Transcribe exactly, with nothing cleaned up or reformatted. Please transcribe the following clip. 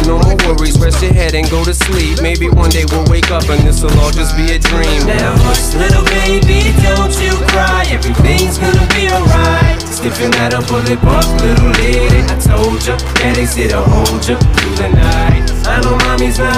no more worries, rest your head and go to sleep. Maybe one day we'll wake up and this'll all just be a dream. Now hush little baby, don't you cry, everything's gonna be alright. Sniffing at a bullet buff, little lady, I told ya, daddy's here to hold ya through the night. I know mommy's not